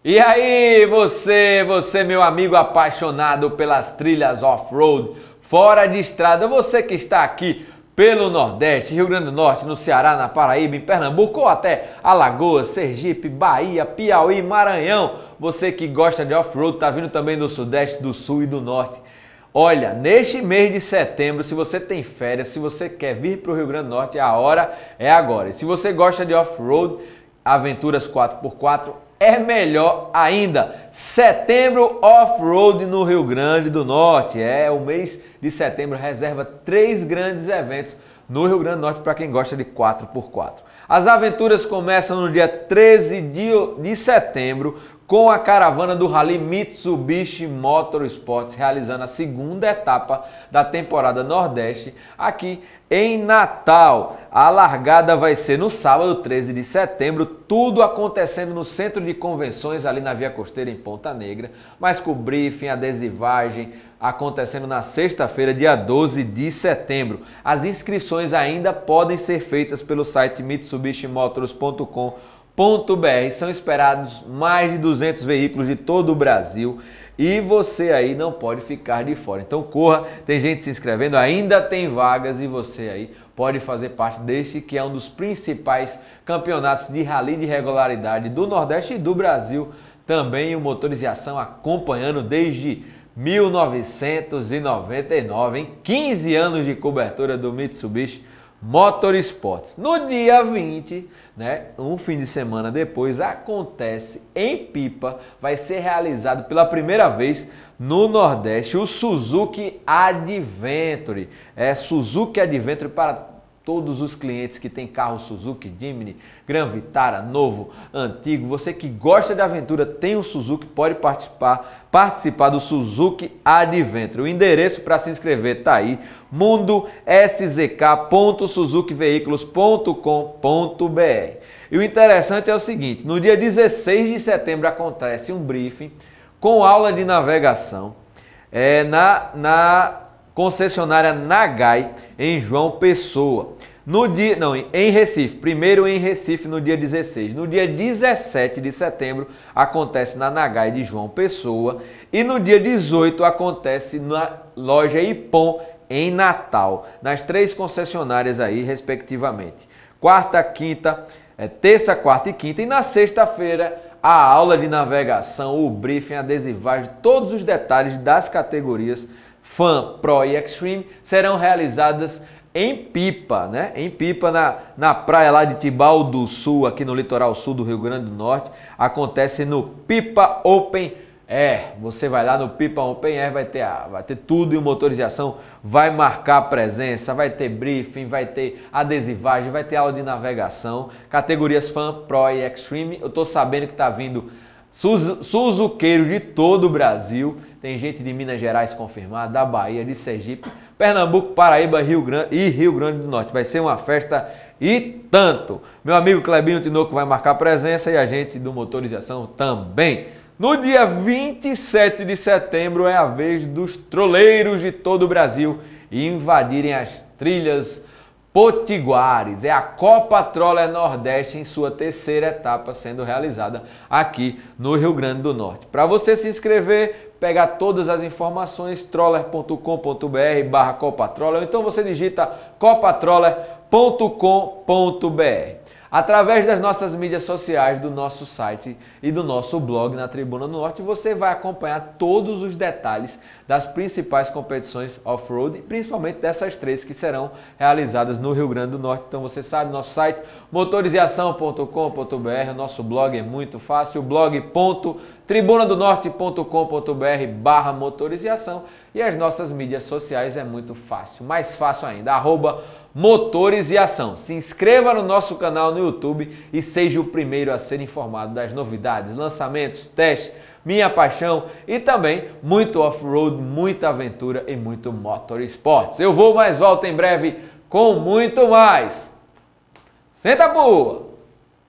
E aí, você meu amigo apaixonado pelas trilhas off-road, fora de estrada, você que está aqui pelo Nordeste, Rio Grande do Norte, no Ceará, na Paraíba, em Pernambuco ou até Alagoas, Sergipe, Bahia, Piauí, Maranhão, você que gosta de off-road, tá vindo também do Sudeste, do Sul e do Norte. Olha, neste mês de setembro, se você tem férias, se você quer vir para o Rio Grande do Norte, a hora é agora. E se você gosta de off-road, aventuras 4x4, é melhor ainda. Setembro Off-Road no Rio Grande do Norte. O mês de setembro reserva 3 grandes eventos no Rio Grande do Norte para quem gosta de 4x4. As aventuras começam no dia 13 de setembro com a caravana do Rally Mitsubishi Motorsports, realizando a segunda etapa da temporada Nordeste aqui em Natal. A largada vai ser no sábado, 13 de setembro, tudo acontecendo no Centro de Convenções, ali na Via Costeira, em Ponta Negra, mas com briefing, adesivagem, acontecendo na sexta-feira, dia 12 de setembro. As inscrições ainda podem ser feitas pelo site mitsubishimotors.com.br. São esperados mais de 200 veículos de todo o Brasil e você aí não pode ficar de fora. Então corra, tem gente se inscrevendo, ainda tem vagas e você aí pode fazer parte deste que é um dos principais campeonatos de rally de regularidade do Nordeste e do Brasil. Também o Motores em Ação acompanhando desde 1999, em 15 anos de cobertura do Mitsubishi Motorsports. No dia 20, um fim de semana depois, acontece em Pipa, vai ser realizado pela primeira vez no Nordeste o Suzuki Adventure. Suzuki Adventure para todos os clientes que tem carro Suzuki, Jimny, Gran Vitara, novo, antigo. Você que gosta de aventura, tem um Suzuki, pode participar do Suzuki Adventure. O endereço para se inscrever está aí, mundoszk.suzukiveículos.com.br. E o interessante é o seguinte, no dia 16 de setembro acontece um briefing com aula de navegação na concessionária Nagai, em João Pessoa. Em Recife. Primeiro em Recife no dia 16. No dia 17 de setembro acontece na Nagai de João Pessoa. E no dia 18 acontece na loja Ipom, em Natal. Nas 3 concessionárias aí, respectivamente. Terça, quarta e quinta. E na sexta-feira, a aula de navegação, o briefing, a adesivagem, todos os detalhes das categorias Fan, Pro e Extreme serão realizadas em Pipa, Em Pipa, na praia lá de Tibau do Sul, aqui no litoral sul do Rio Grande do Norte. Acontece no Pipa Open Air. Você vai lá no Pipa Open Air, vai ter tudo e o Motores em Ação vai marcar presença, vai ter briefing, vai ter adesivagem, vai ter aula de navegação, categorias Fan, Pro e Extreme. Eu estou sabendo que está vindo suzuqueiros de todo o Brasil. Tem gente de Minas Gerais confirmada, da Bahia, de Sergipe, Pernambuco, Paraíba, Rio Grande do Norte. Vai ser uma festa e tanto. Meu amigo Clebinho Tinoco vai marcar presença e a gente do Motores em Ação também. No dia 27 de setembro é a vez dos troleiros de todo o Brasil invadirem as trilhas potiguares. É a Copa Troller Nordeste em sua terceira etapa sendo realizada aqui no Rio Grande do Norte. Para você se inscrever, pegar todas as informações, troller.com.br/Copa-Troller, ou então você digita copatroller.com.br. Através das nossas mídias sociais, do nosso site e do nosso blog na Tribuna do Norte, você vai acompanhar todos os detalhes das principais competições off-road, principalmente dessas 3 que serão realizadas no Rio Grande do Norte. Então você sabe, nosso site motoriseação.com.br, o nosso blog é muito fácil, blog.tribunadonorte.com.br/motorização, e as nossas mídias sociais é muito fácil, mais fácil ainda, @Motores e Ação. Se inscreva no nosso canal no YouTube e seja o primeiro a ser informado das novidades, lançamentos, testes, minha paixão e também muito off-road, muita aventura e muito motorsports. Eu vou, mas volto em breve com muito mais. Senta boa!